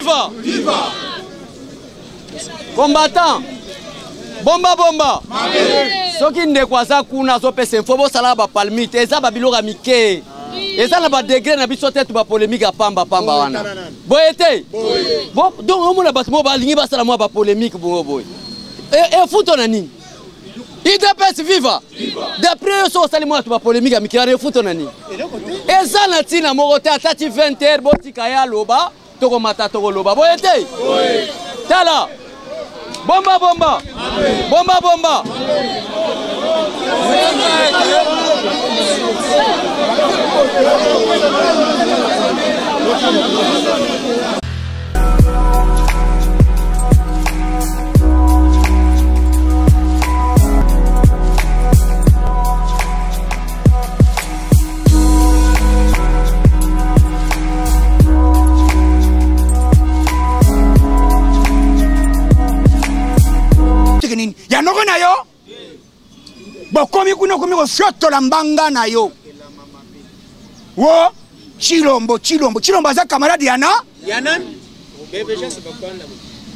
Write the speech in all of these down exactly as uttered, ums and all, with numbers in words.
Viva! Viva! Combattant! Bomba bomba! Soki ndeko za kuna zo pese info bo sala ba palmite eza ba biloko mike. Eza na ba degré na biso tete ba polémique pamba pamba wana. Boyete. Bon donc on mona ba mo ba lingi ba sala mo ba polémique bo boy. Et et foot on a nini? I D P S viva. D'après so sali mo ba polémique mike na foot on a nini? Eza na tina mo rote atati vingt heures botika ya loba toko mata toko loba. Boyete. Tala. Bomba bomba. Bomba bomba. Ya noko na yo bokomi kuno komi ko fioto la mbanga na yo wo Chilombo Chilombo Chilombo za camarade yana yana bebeja se bakwana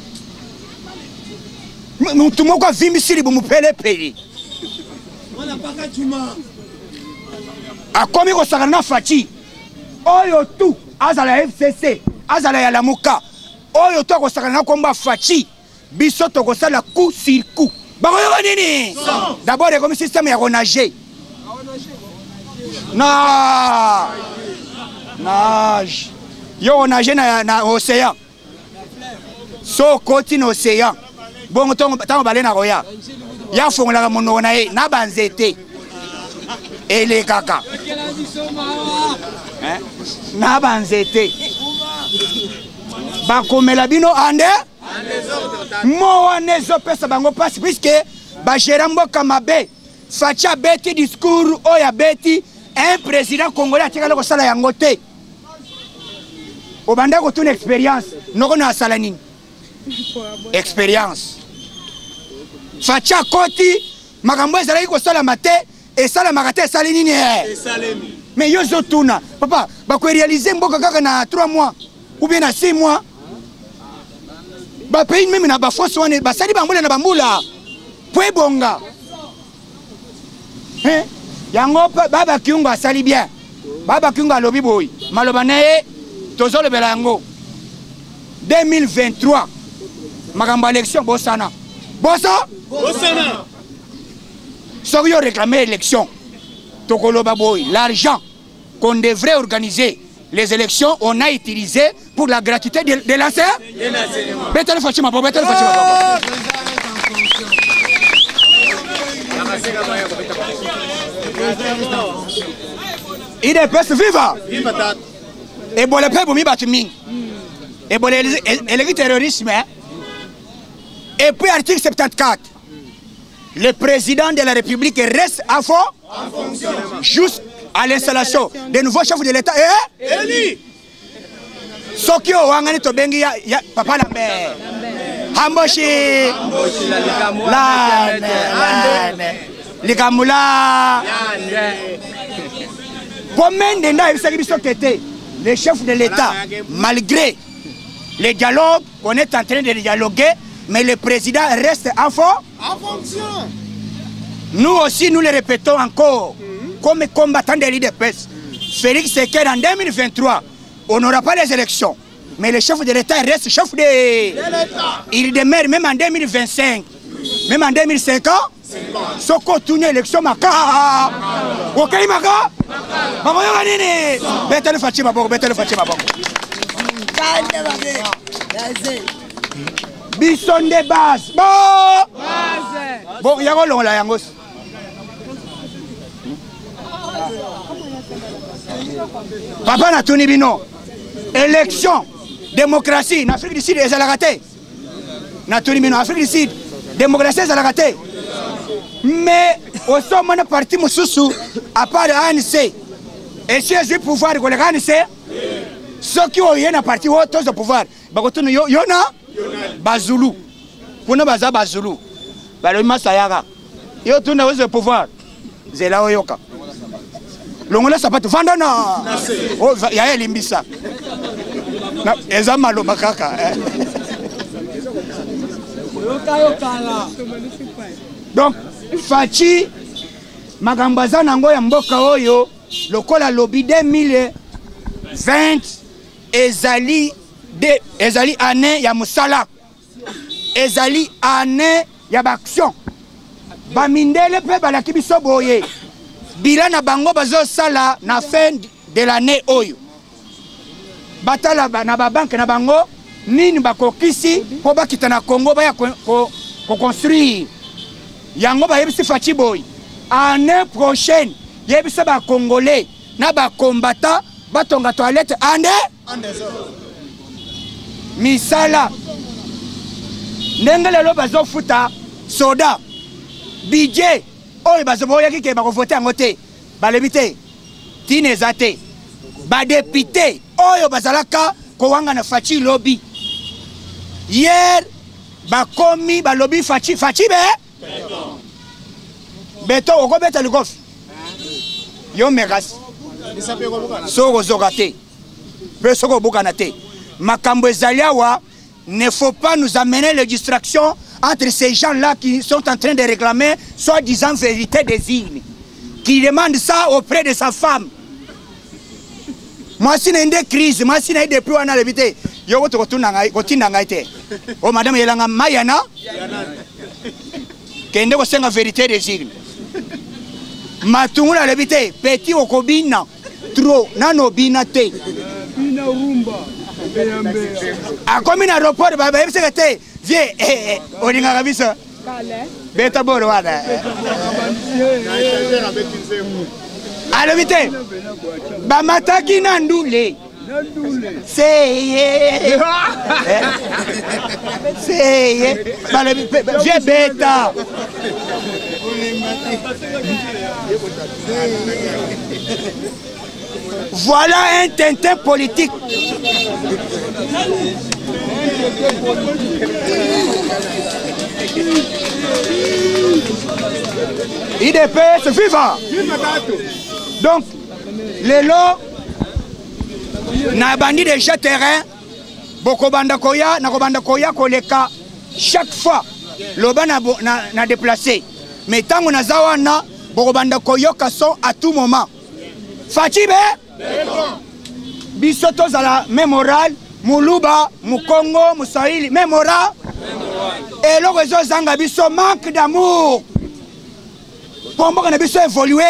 muntu moko vimbi siri bu mupele pele wana paka chuma akomi ko sakana fachi oyo tu azala F C C azala ya lamuka oyo to ko sakana komba fachi biso to ko sala coup sur coup. D'abord, comme système est renagé. Nage. Nage. Yo nage na na océan. So côté na océan. Bon temps temps balé na roya. Ya fongola mono na e na banzete. Ele kaka. Hein? Na banzete. Ba komela bino ande Moa nezo pesa bango passe puisque ba gerambo kamabe facha beti discours oya beti un président congolais atika loko sala yango te obanda ko tuna expérience noko na sala nini expérience facha koti makambo ezala ko sala mate et sala makate sala nini e salemi mais yo zo tuna papa ba ko réaliser mboka kaka na trois mois ou bien na six mois. Ba pays même na ba force wane ba sali bambula na bambula pwe bonga hein yango baba kiunga sali bien baba kiunga lobi boy maloba nae tozolo bela yango deux mille vingt-trois magamba élection bosana bosa bosana soki yo réclamer élection tokoloba boy l'argent qu'on devrait organiser les élections, on a utilisé pour la gratuité de, de l'enseignement. Betel Fatima, Betel Fatima. Il est presque viva. Et bon, le peuple mi batimi. Et bon, le terrorisme. Et puis, article soixante-quatorze. Le président de la République reste à fond, juste à l'installation des nouveaux chefs de l'État. Eh? Eli! Sokyo wangani to bengi ya, ya papa Lambert. Hamboshi. La ne. Likamula. Combien de temps il s'agit les chefs de l'État, malgré les dialogues qu'on est en train de dialoguer, mais le président reste en fonction. Nous aussi, nous le répétons encore. Comme combattant de l'I D P S, Félix Seked en deux mille vingt-trois, on n'aura pas les élections. Mais le chef de l'État reste chef de l'État. Il demeure même en deux mille vingt-cinq, même en deux mille cinquante. Soko tourne l'élection maka. Ok maka. Maman yanini. Betel Fatima boko, betel Fatima boko. Bison de base. Bon. Bon, yango longa yangos. Papa na tuni bino. Élection, démocratie, en Afrique du Sud, ils ont raté. Na tuni bino, Afrique du Sud, démocratie, ils ont raté. Mais au sommet de parti Moussoussou, à part le A N C, et si j'ai le pouvoir de le A N C, ceux qui ont eu un parti, ils ont tous le pouvoir. Il y a Bazoulou. Pour nous, Baza Bazoulou. Baloma Sayara. Ils ont tous le pouvoir. Zela Oyoka. L'ongola ça pas te vendre non. Oh, il y a Limbisa. eza maloba kaka. Donc Fachi makambo aza nango ya mboka oyo lokola lobi deux mille vingt ezali de ezali année ya musala, ezali année ya baction. Bamindele pe balaki biso boye bila na bango bazo sala na fin de l'année oyo batala na ba banque na bango nini bakokisi po bakita na Congo baya ko, ko, ko construire yango ba yebisi Fachi boy année prochaine yebisa ba congolais na ba combattant batonga toilette ande misala ndenge lelo bazo futa soda budget oyo bazo boya kike ba ko voter yango te balebi te tine zate ba député oyo bazalaka ko wanga na Fachi lobby hier ba komi ba lobby Fachi Fachi be beto oko beta le golf yo megas soko zokate pe soko bukana te makambo ezali awa. Ne faut pas nous amener les distractions entre ces gens-là qui sont en train de réclamer soi-disant vérité des îles, qui demandent ça auprès de sa femme. Moi, si j'ai des crises, moi, si j'ai des plans à l'éviter, je vais te retourner. Oh, madame, il y a un mayana qui est la vérité des îles. Matouna à l'éviter, petit au kobina, trop, nano binate. A comme un aéroport, baba, il s'est été vieux, eh, on y a vu ça. Beta Borwada. Alors, vite, Bamataki Nandoule. C'est. C'est. Vieux bêta. Voilà un tintin politique. I D P S vivant. Donc, les lots, na bandi déjà terrain, boko banda koya, na banda koya koleka, chaque fois, loba na, na, na déplacé. Mais tant qu'on a zawana, boko banda koyoka sont à tout moment. Fachi be? Bisoto zala mémoral, Muluba, Mukongo, Moussaïli, mémoral. Et le réseau Zanga biso manque d'amour. Pour moi, on a besoin d'évoluer.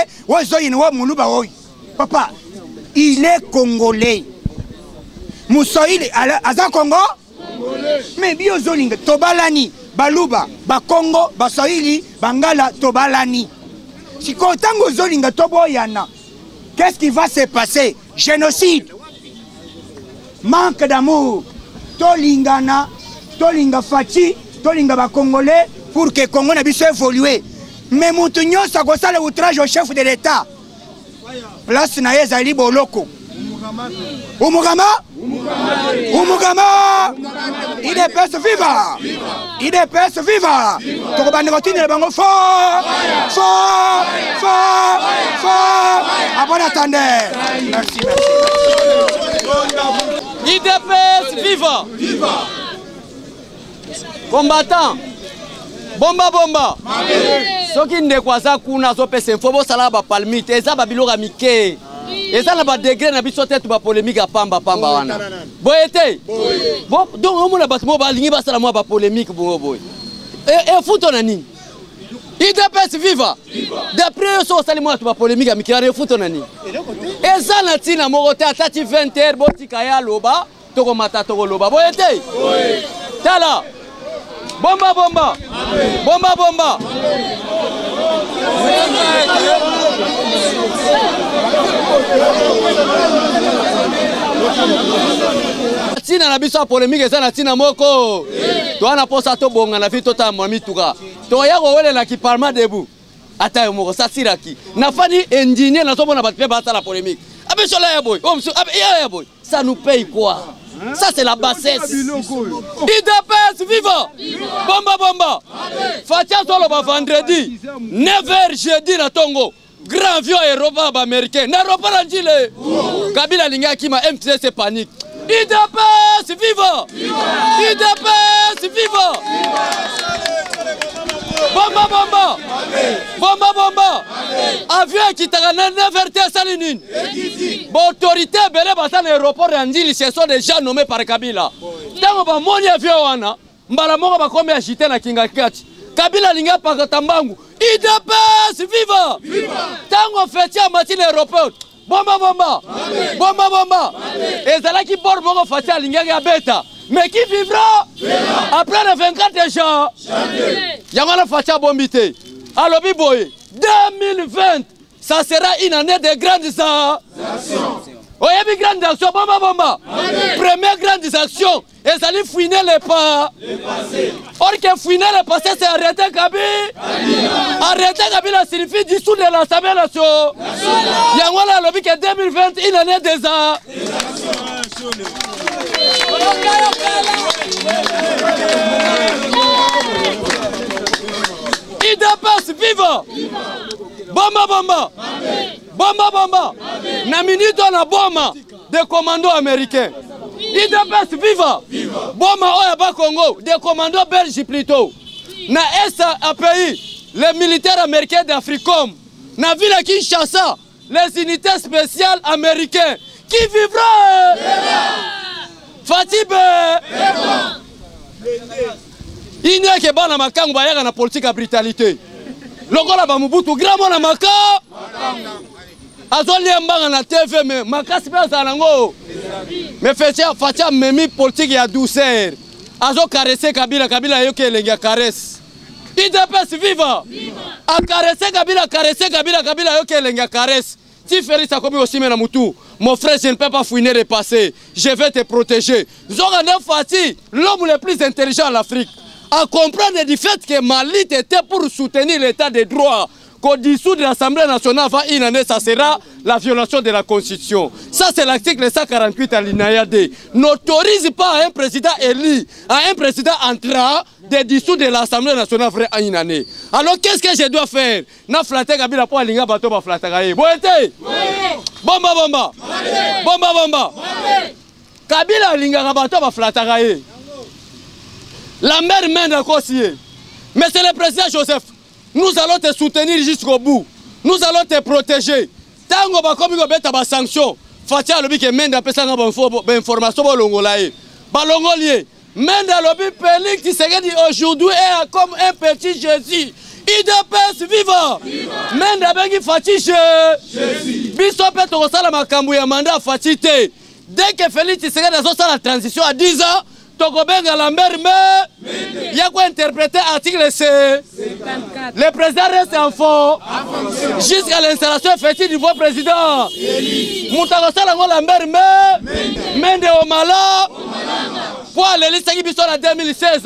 Papa, il est congolais. Moussaïli, Aza Congo? Mais Biozoling, Tobalani, Baluba, Bakongo, Basaïli, Bangala, Tobalani. Si Kotango Zoling, Toboyana, qu'est-ce qui va se passer? Génocide. Manque d'amour. Tolingana, Tolinga Fachi, Tolinga ba Congolais pour que Congo na biso évoluer. Mais Moutounio ça gosa le outrage au chef de l'État. Place na ezali boloko. Umugama? Umugama! I D P S viva! I D P S viva! Toko bande continue bango fort! Fort! Fort! Fort! À bon attendeur. Merci, merci. I D P S viva! Viva! Combattant! Bomba bomba! Soki ndeko aza kuna azopesa info bosala ba palmite eza ba biloko mike. Eza na ba degré na biso te tu ba polémique pamba pamba wana. Boyete. Bon donc on mona bato mo ba lingi basala mo ba polémique bo boy. Et et futo na nini? I D P S viva. D'après so sali mo tu ba polémique mike na futo na nini? Eza na tina mo te atati vingt heures botika ya loba toko mata toko loba. Boyete. Tala. Bomba bomba. Bomba bomba. Tina na biso polémique eza na tina moko. To ana posa to bonga na vito ta mwami tuka. To ya ko wele na ki parlement debout. Ata yo moko sa siraki. Na fani engineer na to bona batpe ba ta la polémique. Abe sola ya boy. Oh abe ya boy. Ça nous paye quoi? Ça c'est la bassesse. I D P S vivant. Bomba bomba. Fatia solo ba vendredi. neuf heures jeudi na Tongo. Grand vieux Europa américain. Na Europa njile. Kabila linga kima M T C panique. I D P S viva! I D P S viva! Bomba bomba! Bomba bomba! Avion qui t'a neuf heures T Salinine. Autorité belé basa na aéroport ya Ndili, ce sont des gens nommés par Kabila. Tango ba moni avion wana, mbala moko ba kombe agité na Kingakati. Kabila linga pakatambangu. I D P S viva! Tango feti a matine aéroport. Bomba bomba! Bomba bomba! Et zala qui bord moko fati a linga ya beta. Mais qui vivra après les vingt-quatre jours? Yangana Fatia Bombité. Alors, Biboye, deux mille vingt, ça sera une année de grandes actions. Oh, il y a des grandes actions. Bomba, bomba. Première grande action. Et ça allait fouiner les pas. Or que fouiner les passés, c'est arrêter Kabila. Arrêter Kabila signifie dissoudre l'Assemblée nationale. Yangana lobby que deux mille vingt, une année des actions. I D P S viva! Bomba bomba! Bomba bomba! Na minute on a bomba des commandos américains. I D P S viva! Bomba oya ba Congo, des commandos belges plutôt. Na Est A P I, les militaires américains d'Africom. Na ville Kinshasa, les unités spéciales américaines. Qui vivra? Fatibé! Il n'y a que bana makangu bayaga na politique à brutalité. Lokola ba Mobutu gramo na maka. Azoli mbanga na T V mais makasi pe za nango. Mais Fatia Fatia memi politique ya douceur. Azo caresser Kabila Kabila yoke lenga caresse. I D P S viva. A caresser Kabila caresser Kabila Kabila yoke lenga caresse. Si Félix a commis aussi na mutu. Mon frère, je ne peux pas fouiner le passé. Je vais te protéger. Zogane Fati, l'homme le plus intelligent de l'Afrique, à comprendre du fait que Mali était pour soutenir l'état de droit, qu'au dessous de l'Assemblée nationale avant une année, ça sera la violation de la Constitution. Ça, c'est l'article cent quarante-huit à l'Inaya D. N'autorise pas à un président élu, à un président entrant, de dessous de l'Assemblée nationale après une année. Alors, qu'est-ce que je dois faire? Na flatter Kabila pour alinga bateau ba flatter gaye. Boete. Bomba bomba. Bomba bomba. Kabila alinga bateau ba flatter gaye. La mère mène à Kossier. Mais c'est le président Joseph. Nous allons te soutenir jusqu'au bout. Nous allons te protéger. Tango ba komi ko beta ba sanction. Fatia lobi ke mende apesa nga ba information ba longolaye. Ba longolier. Mende lobi Félix Tshisekedi aujourd'hui est comme un petit Jésus. I D P S viva. Mende bengi Fati Jésus. Biso pe to sala makambu ya mandat Fati te. Dès que Félix Tshisekedi a fait la transition à dix ans, Tokobenga Lambert mais il y a quoi interpréter l'article C. Le président reste en fond jusqu'à l'installation effective du nouveau président. Moutakosala Lambert mais Mende Omala pour les listes qui sont en deux mille seize.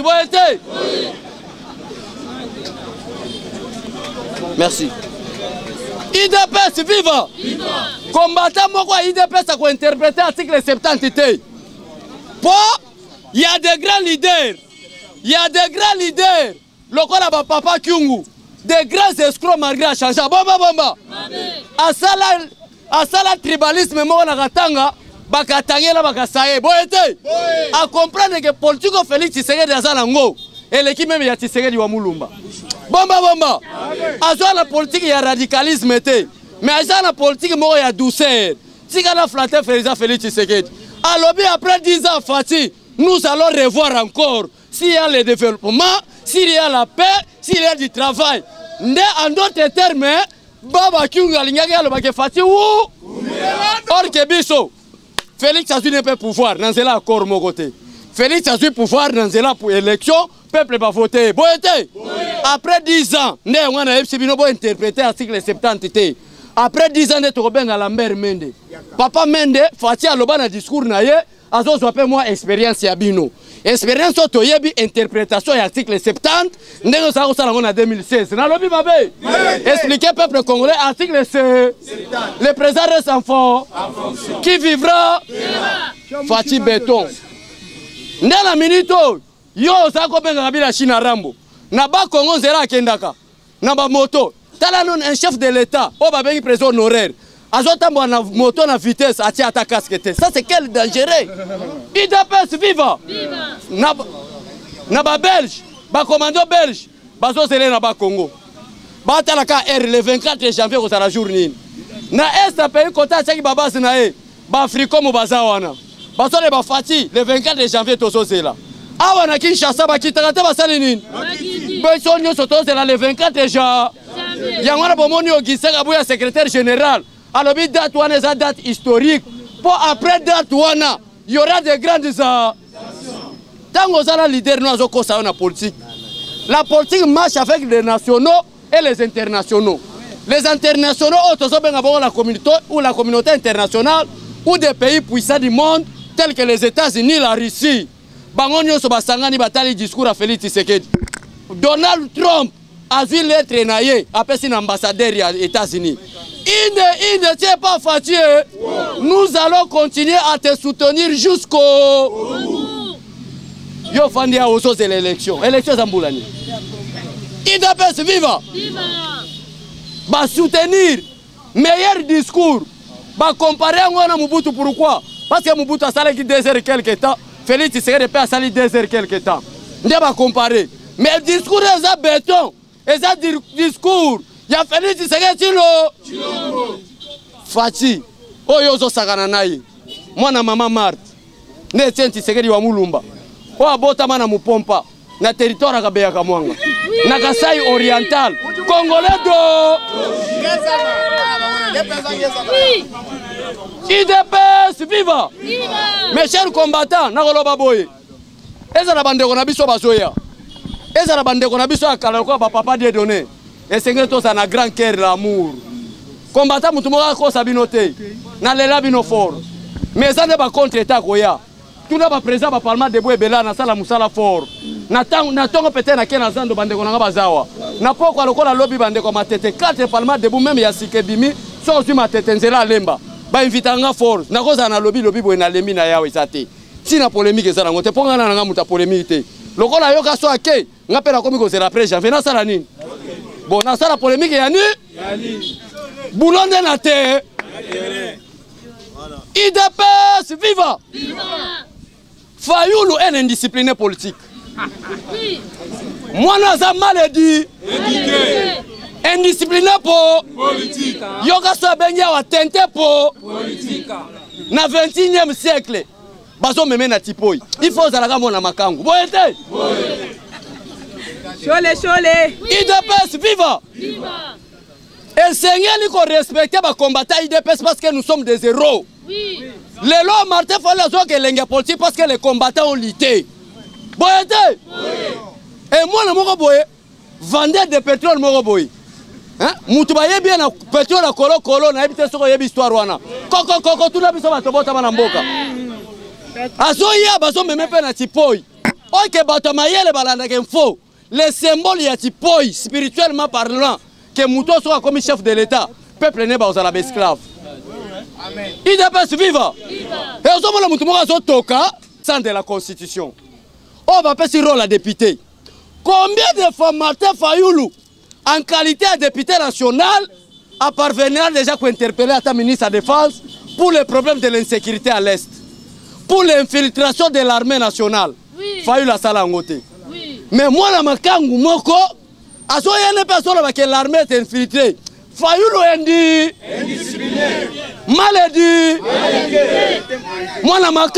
Merci. I D P S viva. Combattant moi I D P S a quoi interpréter l'article soixante-dix. Pour il y a des grands leaders, il y a des grands leaders, le quoi papa Kyungu, des grands escrocs malgré la change. Bomba bomba. Asala asala tribalisme mo na katanga, bakatangela bakasaye. Boete. À comprendre que politique Félix Tshisekedi azala ngo, et l'équipe même ya Tshisekedi wa Mulumba. Bomba bomba. Azala la politique ya radicalisme était, mais azala la politique mo ya douceur. Tika flatter Félix Tshisekedi. Alors bien après dix ans Fati, nous allons revoir encore s'il y a le développement, s'il y a la paix, s'il y a du travail. En d'autres termes, Baba Kyunga Lingagi Alobake Fati ou Or Kebiso, Félix a eu un peu pouvoir, dans la accord mon côté. Félix a eu pouvoir dans la pour élection, peuple va voter. Boyete. Après dix ans, nous avons interprété l'article soixante-dix. Après dix ans de Tokoben à la mère Mende. Papa Mende, Fati Aloba na discours na ye. Azo soit moi expérience ya bino. Expérience auto yebi interprétation ya article soixante-dix ndenge ça ko sala en deux mille seize. Na lobi mabe. Expliquer peuple congolais article C. Le président reste en fond. Qui vivra? Fati béton. Ndela minito yo za ko benga bila China Rambo. Na ba Congo zera kendaka. Na ba moto. Tala non un chef de l'état, o ba bengi président honoraire. Azotambo na moto na vitesse, atia ta casque. Ça c'est quel dangereux. I D P S viva. Na na ba Belge, ba commando belge, bazo zele na ba Congo. Ba tala ka R le vingt-quatre janvier ko sala journée. Na est pays kota chaki baba na e, ba Afriko mo bazawana. Bazo le ba Fati le vingt-quatre janvier tozo zela. Awa na Kinshasa ba kitaka te basali nini? Beso nyoso tozo le vingt-quatre janvier. Yangwana bomoni ogisaka buya secrétaire général. Alors, date wana est date historique. Pour après date wana, il y aura des grandes actions. Tant que vous leader, nous avons la politique. La politique marche avec les nationaux et les internationaux. Les internationaux, la communauté ou la communauté internationale ou des pays puissants du monde tels que les États-Unis, la Russie. Bangonyo Sobasangani batali discours à Félix Tshisekedi. Donald Trump a vu l'être naïe, après un ambassadeur des États-Unis. Il ne, il ne tient pas fatigué. Nous allons continuer à te soutenir jusqu'au... Yo fandi a oso c'est l'élection. Élection Zamboulani. I D P S viva. Ba soutenir. Meilleur discours. Ba comparer à moi Mobutu pourquoi? Parce que Mobutu a sali deux heures quelque temps. Félix Tshisekedi a sali deux heures quelque temps. On va comparer. Mais le discours est un béton. Et ça discours. Il y a Félix Tshisekedi Chilombo. Fati. Oyo zo sakana naye. Mwana mama Marthe. Ne tient Tshisekedi wa Mulumba. O abota mana mupompa. Na territoire kabeya kamwanga. Na Kasai oriental. Congolais do. I D P S viva. Mes chers combattants, na koloba boye. Eza na bandeko na biso bazoya. Eza na bandeko na biso akala ko papa de donner. Et c'est que ça a grand cœur l'amour. Combattant mutumoka ko sabinote. Na lela bino fort. Mais ça n'est pas contre état koya. Tout n'a pas présent ba parlement de boye bela na sala musala fort. Na tang na tongo peut-être na kena zando bandeko na bazawa. Na poko lokola lobby bandeko matete quatre parlement de même ya sikebimi so su matete nzela lemba. Ba invitanga fort. Na koza na lobby lobby boye na lembi na yawe sate. Si na polémique ezala ngote ponga na nga muta polémique te. Lokola yoka so ake ngapela komi ko zela après janvier na sala nini. Bon, na sala polémique yani yani boulonde na te. I D P S viva. Viva. Fayulu est indiscipliné politique. Oui. Moi na maladie. Indiscipliné pour politique. Yoga so benga wa tente pour politique. Na vingt et unième siècle. Bazo meme na tipoi. Il faut zalaka mona makangu. Boyete. Chole chole. I D P S viva. Viva. Et Seigneur il faut respecter les combattants I D P S parce que nous sommes des héros. Oui. Les lois Martin fallait que les politique parce que les combattants ont lutté. Boyete. Oui. Et moi le moko boye vendeur de pétrole moko boye. Hein? Mutu ba yebi na pétrole na kolo kolo na yebi te soko yebi histoire wana. Koko koko tuna biso ba tobota bana mboka. Azoya bazo meme pe na tipoi. OK bato mayele balanda ke faux. Les symboles y a tipoi spirituellement parlant que Mouto soit comme chef de l'État, peuple n'est pas aux arabes esclaves. Amen. I D P S viva. Et au moment où Mouto Moka toka sans de la Constitution. On va passer rôle à député. Combien de fois Martin Fayulu, en qualité de député national, a parvenu déjà à interpeller à ministre de la Défense pour les problèmes de l'insécurité à l'Est, pour l'infiltration de l'armée nationale. Oui. Fayulu a sala ngote. Mais moi, la makangu moko, à ce moment que l'armée est infiltrée, Fayulu est indiscipliné, maladie, moi la maka,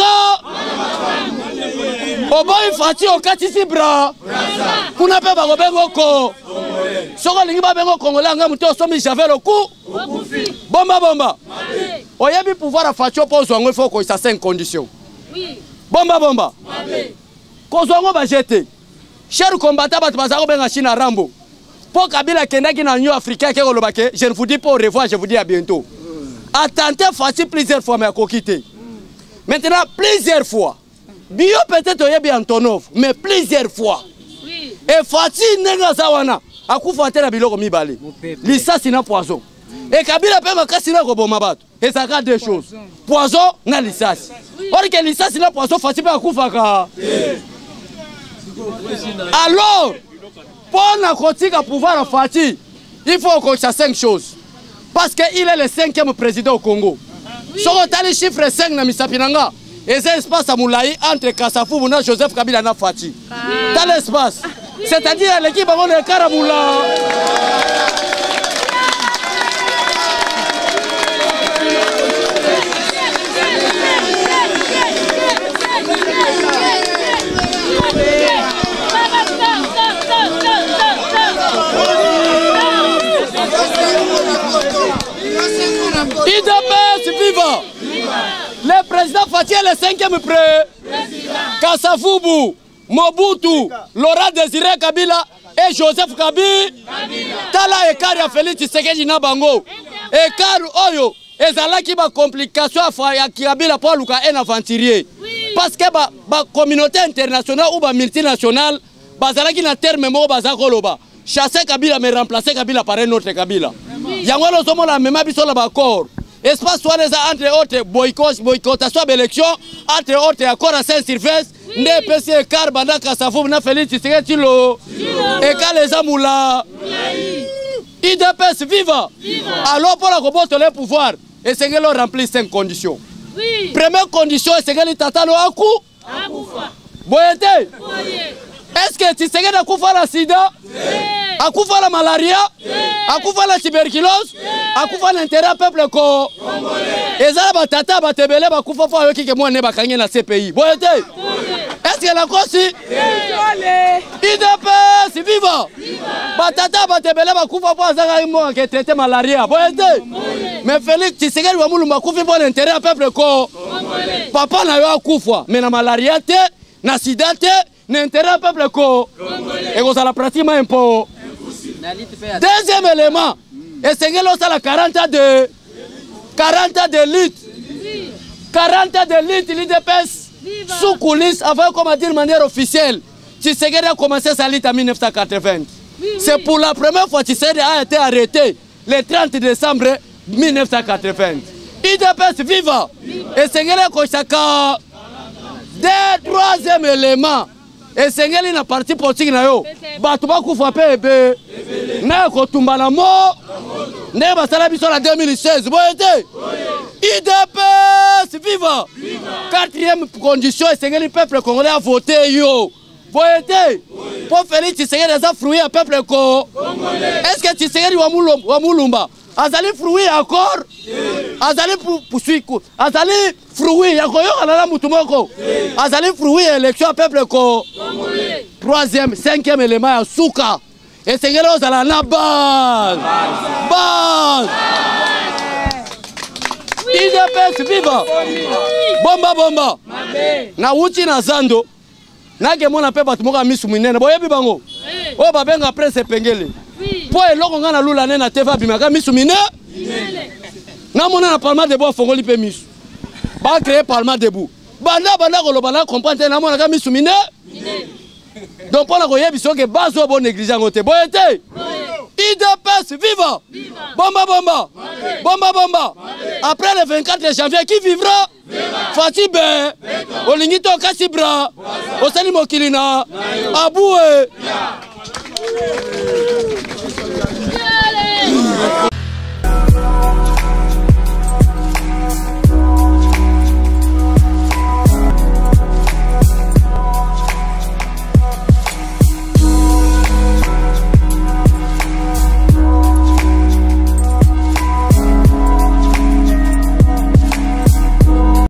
oboy fati okati sibra, kuna pe ba gobengo ko, soko lingi ba bengo congolais nga muto somi javel au cou, bomba bomba, oyebi pouvoir a fati opose wango il faut que ça cinq conditions, bomba bomba, kozwango ba jeter. Chers combattants, Chine à Rambo. Pour Kabila Kendaki dans l'Union africaine, je ne vous dis pas au revoir, je vous dis à bientôt. Attendez facile plusieurs fois, mais à coquiter. Maintenant, plusieurs fois. Bio peut-être il y a Antonov, mais plusieurs fois. Et Fatih Nenga Zawana, à coup Fatih la bilo mi balé. L'issa c'est un poison. Et Kabila peut me casser le bombabat. Et ça garde deux choses. Poison, na l'issas. Or que l'issas c'est un poison, Fatih peut à coup faka. Alors, pour la critique à pouvoir à Fatih, il faut qu'on fasse cinq choses. Parce qu'il est le cinquième président au Congo. Si on a les chiffres cinq dans Misapinanga, et c'est l'espace à Moulaï entre Kassafoubou et Joseph Kabila et Fati. Dans l'espace. C'est-à-dire l'équipe de Karamoula. I D P S viva! Le président Fati est le cinquième prêt. Kassafoubou, Mobutu, Laurent Désiré Kabila et Joseph Kabila. Tala ekari ya Félix Tshisekedi na bango. Ekari oyo ezalaki ba complication ya Kabila pour luka un aventurier. Parce que ba, ba communauté internationale ou ba multinationale bazalaki na terme mo bazakoloba. Chasser Kabila mais remplacer Kabila par un autre Kabila. Yango lo somo la même biso la ba accord. Espace soit les entre autres boycott, boycottation de l'élection, entre autres accord à Saint-Sylvestre, ne P C car banda Kassafoubou na Félix Tshisekedi lo. Et quand les amoula. I D P S viva. Alors pour la composter le pouvoir, et c'est que l'on remplit cinq conditions. Oui. Première condition, c'est que l'État a coup. Boyete. Est-ce que Tshisekedi a koufa la sida? A koufa la malaria? A koufa la tuberculose? A koufa l'intérêt au peuple ko? Et ça, batata, batebele, ba koufa fa yoki ke moi ne bakanye na C P I. Boyete. Est-ce que la kosi? I D P S viva. Batata, batebele, ba koufa fa zanga mo ke traiter malaria. Boyete. Mais Félix Tshisekedi wa mulumba koufi pour l'intérêt au peuple ko? Papa na yo akoufa, mais na malaria te, na sida te. N'intérêt peuple ko et vous allez pratiquement un peu. Deuxième élément, et c'est que l'on a la quarante ans de quarante ans de lutte, quarante ans de lutte, l'I D P S sous coulisses avant comment dire de manière officielle. Tshisekedi a commencé sa lutte en mille neuf cent quatre-vingts. C'est pour la première fois que Tshisekedi a été arrêté le trente décembre mille neuf cent quatre-vingts. I D P S viva et c'est que le troisième élément. Et c'est que la partie politique na yo batuba kufa pebe na ko tumbana mo ne basala biso la deux mille seize boyete I D P S viva. Quatrième condition c'est que le peuple congolais a voté yo boyete pour Félix Tshisekedi a fruit au peuple congolais. Est-ce que Tshisekedi wa mulumba wa mulumba azali fruit encore azali poursuivre azali fruit ya koyo ala mutu moko azali fruit élection peuple ko. Troisième, cinquième élément ya suka et c'est que là ala na base base I D P S viva bomba bomba na uti na zando na ke mona pe batu moko misu minene boyebi bango o babenga presse pengele po eloko nga na lula ne na T V abimaka misu mine na mona na parlement de bois fongoli pe misu ba créer parlement debout banda banda koloba na comprendre na mona ka misu mine donc pour la koyebi so ke bazo bo négliger ngote boyete I D P S viva bomba bomba bomba bomba après le vingt-quatre janvier qui vivra Fati be olingito kasibra osali mokilina aboué.